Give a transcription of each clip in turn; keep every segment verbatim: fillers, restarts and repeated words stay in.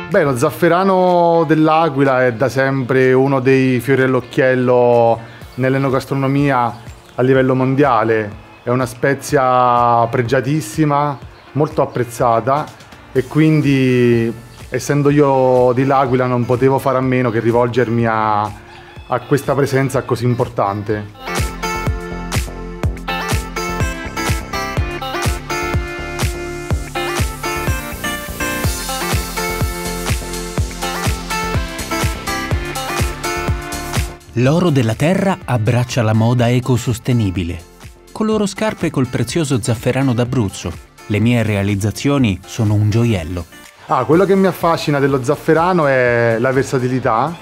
Beh, lo zafferano dell'Aquila è da sempre uno dei fiori all'occhiello nell'enogastronomia a livello mondiale. È una spezia pregiatissima, molto apprezzata e quindi, essendo io di L'Aquila, non potevo fare a meno che rivolgermi a, a questa presenza così importante. L'oro della terra abbraccia la moda ecosostenibile. Con loro scarpe col prezioso zafferano d'Abruzzo. Le mie realizzazioni sono un gioiello. Ah, quello che mi affascina dello zafferano è la versatilità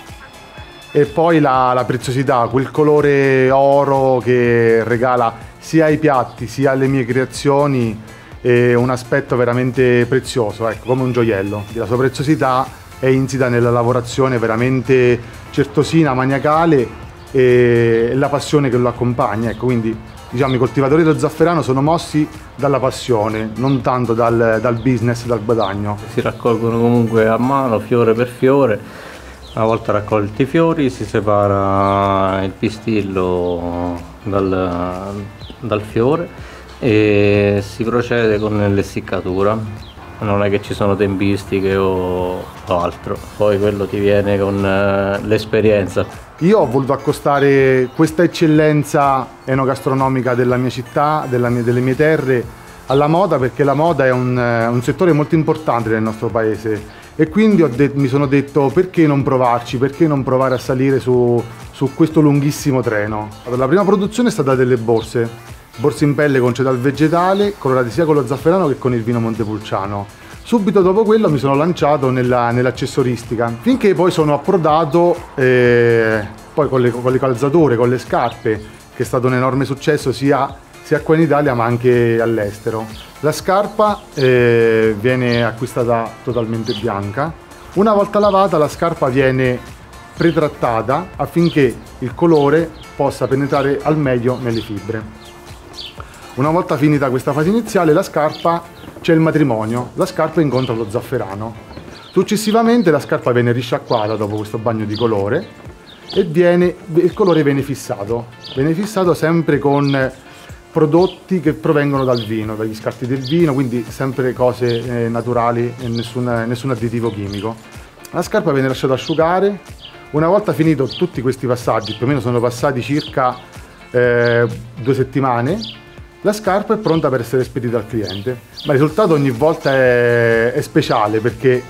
e poi la, la preziosità, quel colore oro che regala sia ai piatti sia alle mie creazioni è un aspetto veramente prezioso, ecco, come un gioiello. La sua preziosità è insita nella lavorazione veramente certosina, maniacale e la passione che lo accompagna. Ecco, quindi diciamo i coltivatori dello zafferano sono mossi dalla passione, non tanto dal, dal business, dal guadagno. Si raccolgono comunque a mano, fiore per fiore. Una volta raccolti i fiori si separa il pistillo dal, dal fiore e si procede con l'essiccatura. Non è che ci sono tempistiche o, o altro, poi quello ti viene con uh, l'esperienza. Io ho voluto accostare questa eccellenza enogastronomica della mia città, della mia, delle mie terre, alla moda, perché la moda è un, un settore molto importante nel nostro paese e quindi ho mi sono detto perché non provarci, perché non provare a salire su, su questo lunghissimo treno. La prima produzione è stata delle borse. Borse in pelle con cedal vegetale, colorate sia con lo zafferano che con il vino Montepulciano. Subito dopo quello mi sono lanciato nella, nell'accessoristica, finché poi sono approdato eh, poi con le, con le calzature, con le scarpe, che è stato un enorme successo sia, sia qua in Italia ma anche all'estero. La scarpa eh, viene acquistata totalmente bianca. Una volta lavata la scarpa viene pretrattata affinché il colore possa penetrare al meglio nelle fibre. Una volta finita questa fase iniziale, la scarpa c'è il matrimonio, la scarpa incontra lo zafferano. Successivamente la scarpa viene risciacquata dopo questo bagno di colore e viene, il colore viene fissato. Viene fissato sempre con prodotti che provengono dal vino, dagli scarti del vino, quindi sempre cose eh, naturali e nessun, nessun additivo chimico. La scarpa viene lasciata asciugare. Una volta finito tutti questi passaggi, più o meno sono passati circa eh, due settimane, la scarpa è pronta per essere spedita al cliente, ma il risultato ogni volta è, è speciale perché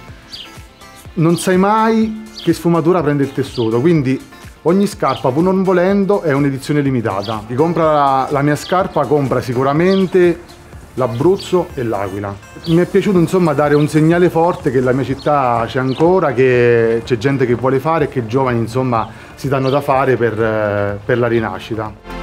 non sai mai che sfumatura prende il tessuto, quindi ogni scarpa, pur non volendo, è un'edizione limitata. Chi compra la, la mia scarpa compra sicuramente l'Abruzzo e l'Aquila. Mi è piaciuto insomma dare un segnale forte che la mia città c'è ancora, che c'è gente che vuole fare e che i giovani insomma si danno da fare per, per la rinascita.